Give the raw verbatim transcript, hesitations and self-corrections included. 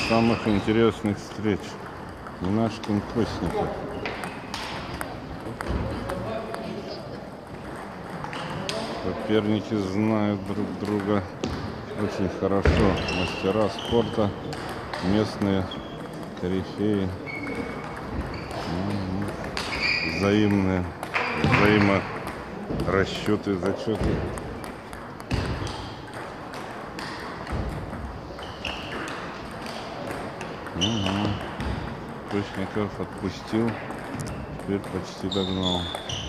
самых интересных встреч. Нинашкин Косников. Соперники знают друг друга очень хорошо. Мастера спорта, местные корифеи. Взаимные, взаиморасчеты, зачеты. Угу. Косников отпустил, теперь почти догнал.